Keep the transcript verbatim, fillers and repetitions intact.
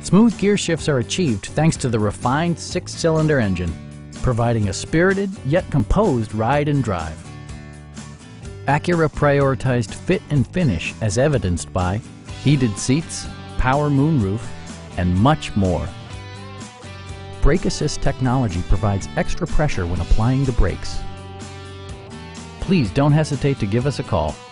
Smooth gear shifts are achieved thanks to the refined six-cylinder engine, providing a spirited yet composed ride and drive. Acura prioritized fit and finish as evidenced by heated seats, power moonroof, and much more. Brake assist technology provides extra pressure when applying the brakes. Please don't hesitate to give us a call.